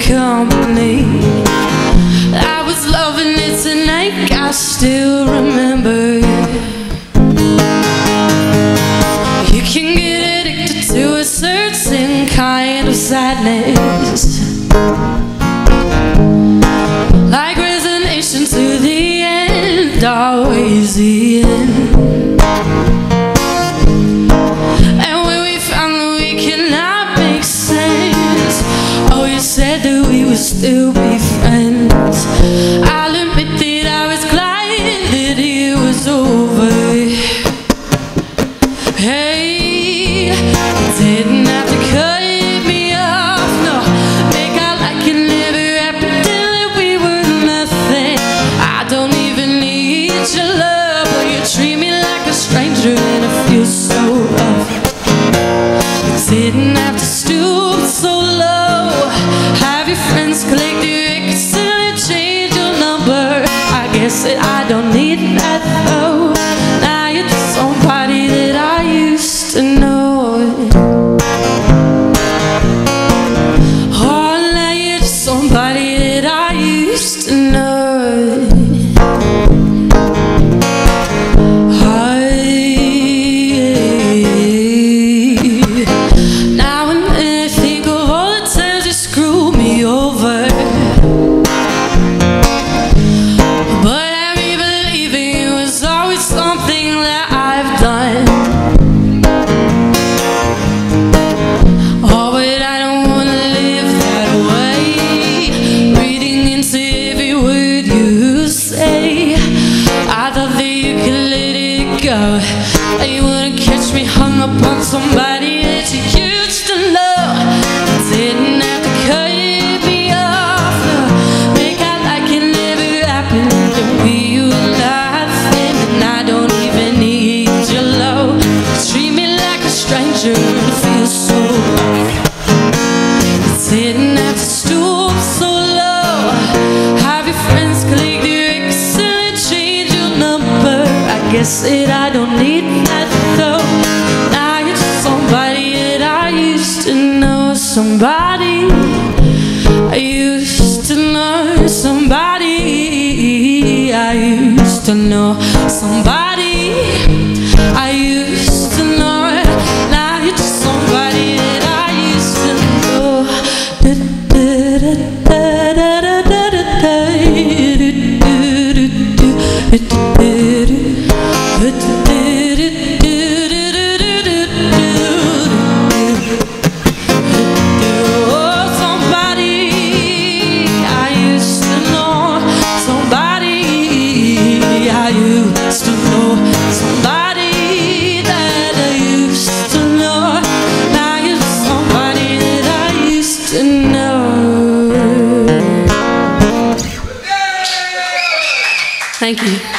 company. I was loving it tonight, I still remember. You can get addicted to a certain kind of sadness, like resignation to the end, always the end. And when we found that we cannot make sense, oh, you said that we would still be friends. I'll admit that I was glad that it was over. Hey, didn't have to cut me off, no. Make out like it never happened, that we were nothing. I don't even need your love, but you treat me like a stranger and it feels so rough. You didn't have to stoop so low, have your friends collect your records and change your number. I guess that I don't need that though. Now you're just somebody that I used to know. Oh, now you're just somebody that I used to know. Now and then I think of all the times you screwed me over, but I believe it was always something that I've done. Oh, but I don't wanna live that way, reading into every word you say. I thought that you could let it go, that you wouldn't catch me hung up on somebody that you used to love. Didn't have to cut me off, no. Make out like it never happened, that we were nothing. And I don't even need your love. Treat me like a stranger, it feels so rough. Didn't have to stoop so low, have your friends collect your records and change your number. I guess that I don't need that though. Now you're just somebody that I used to know. Somebody I used to know. Somebody I used to know. Somebody I used to know. Now you're just somebody that I used to know. Thank you.